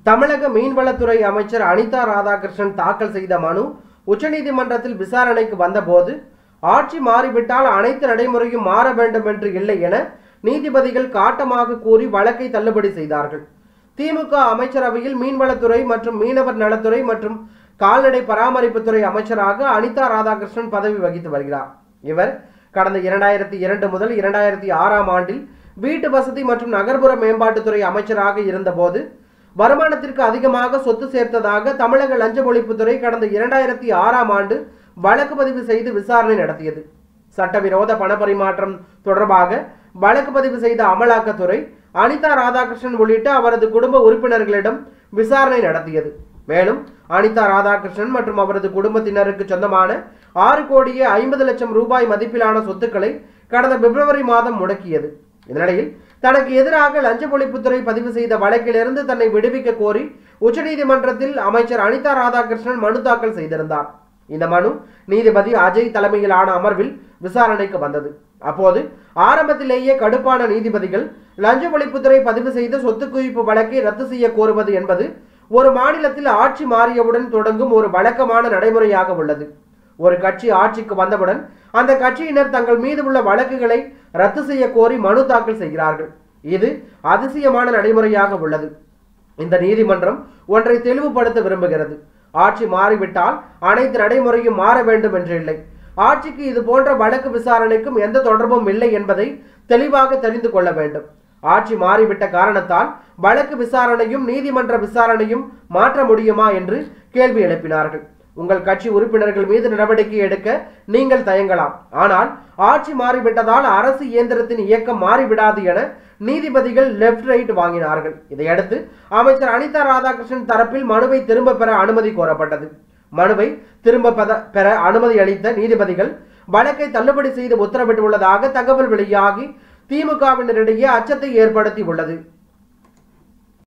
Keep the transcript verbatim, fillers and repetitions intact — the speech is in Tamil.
தமிழக மீன்வளத்துறை அமைச்சர் அனிதா ராதாகிருஷ்ணன் தாக்கல் செய்த மனு உச்சநீதிமன்றத்தில் விசாரணைக்கு வந்தபோது ஆட்சி மாறிவிட்டால் அனைத்து நடைமுறையும் மாற வேண்டும் என்று இல்லை என நீதிபதிகள் காட்டமாக கூறி வழக்கை தள்ளுபடி செய்தார்கள். திமுக அமைச்சரவையில் மீன்வளத்துறை மற்றும் மீனவர் நலத்துறை மற்றும் கால்நடை பராமரிப்புத்துறை அமைச்சராக அனிதா ராதாகிருஷ்ணன் பதவி வகித்து வருகிறார். இவர் கடந்த இரண்டாயிரத்தி இரண்டு முதல் இரண்டாயிரத்தி ஆறாம் ஆண்டில் வீட்டு வசதி மற்றும் நகர்ப்புற மேம்பாட்டுத்துறை அமைச்சராக இருந்தபோது வருமானத்திற்கு அதிகமாக சொத்து சேர்த்ததாக தமிழக லஞ்ச ஒழிப்புத்துறை கடந்த இரண்டாயிரத்தி ஆறாம் ஆண்டு வழக்கு பதிவு செய்து விசாரணை நடத்தியது. சட்டவிரோத பணப்பரிமாற்றம் தொடர்பாக வழக்கு பதிவு செய்த அமலாக்கத்துறை அனிதா ராதாகிருஷ்ணன் உள்ளிட்ட அவரது குடும்ப உறுப்பினர்களிடம் விசாரணை நடத்தியது. மேலும் அனிதா ராதாகிருஷ்ணன் மற்றும் அவரது குடும்பத்தினருக்கு சொந்தமான ஆறு கோடியே ஐம்பது லட்சம் ரூபாய் மதிப்பிலான சொத்துக்களை கடந்த பிப்ரவரி மாதம் முடக்கியது. இந்நிலையில் தனக்கு எதிராக லஞ்ச ஒழிப்புத்துறை பதிவு செய்த வழக்கிலிருந்து தன்னை விடுவிக்க கோரி உச்சநீதிமன்றத்தில் அமைச்சர் அனிதா ராதாகிருஷ்ணன் மனு தாக்கல் செய்திருந்தார். இந்த மனு நீதிபதி அஜய் தலைமையிலான அமர்வில் விசாரணைக்கு வந்தது. அப்போது ஆரம்பத்திலேயே கடுப்பான நீதிபதிகள் லஞ்ச ஒழிப்புத்துறை பதிவு செய்த சொத்து குவிப்பு வழக்கை ரத்து செய்ய கோருவது என்பது ஒரு மாநிலத்தில் ஆட்சி மாறியவுடன் தொடங்கும் ஒரு வழக்கமான நடைமுறையாக உள்ளது. ஒரு கட்சி ஆட்சிக்கு வந்தவுடன் அந்த கட்சியினர் தங்கள் மீது உள்ள வழக்குகளை ரத்து செய்ய கோரி மனு தாக்கல் செய்கிறார்கள். இது அதிசயமான நடைமுறையாக உள்ளது. இந்த நீதிமன்றம் ஒன்றை தெளிவுபடுத்த விரும்புகிறது. ஆட்சி மாறிவிட்டால் அனைத்து நடைமுறையும் மாற வேண்டும் என்று இல்லை. ஆட்சிக்கு இது போன்ற வழக்கு விசாரணைக்கும் எந்த தொடர்பும் இல்லை என்பதை தெளிவாக தெரிந்து கொள்ள வேண்டும். ஆட்சி மாறிவிட்ட காரணத்தால் வழக்கு விசாரணையும் நீதிமன்ற விசாரணையும் மாற்ற முடியுமா என்று கேள்வி எழுப்பினார்கள். உங்கள் கட்சி உறுப்பினர்கள் மீது நடவடிக்கை எடுக்க நீங்கள் தயங்கலாம். ஆனால் ஆட்சி மாறிவிட்டதால் அரசு இயந்திரத்தின் இயக்கம் மாறிவிடாது என நீதிபதிகள் லெப்ட் ரைட் வாங்கினார்கள். இதையடுத்து அமைச்சர் அனிதா ராதாகிருஷ்ணன் தரப்பில் மனுவை திரும்ப பெற அனுமதி கோரப்பட்டது. மனுவை திரும்ப பெற அனுமதி அளித்த நீதிபதிகள் வழக்கை தள்ளுபடி செய்து உத்தரவிட்டுள்ளதாக தகவல் வெளியாகி திமுகவினரிடையே அச்சத்தை ஏற்படுத்தி உள்ளது.